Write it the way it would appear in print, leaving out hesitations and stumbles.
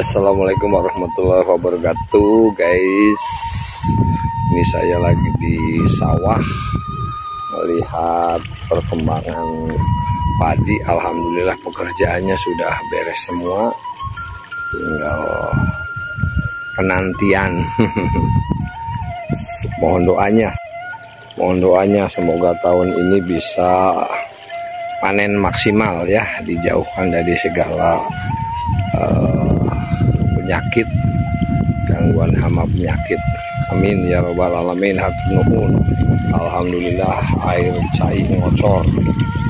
Assalamualaikum warahmatullahi wabarakatuh, guys. Ini saya lagi di sawah melihat perkembangan padi. Alhamdulillah pekerjaannya sudah beres semua, tinggal penantian. Mohon doanya semoga tahun ini bisa panen maksimal ya, dijauhkan dari segala penyakit, gangguan hama penyakit. Amin ya robbal alamin. Hatur nuhun. Alhamdulillah air cai ngocor.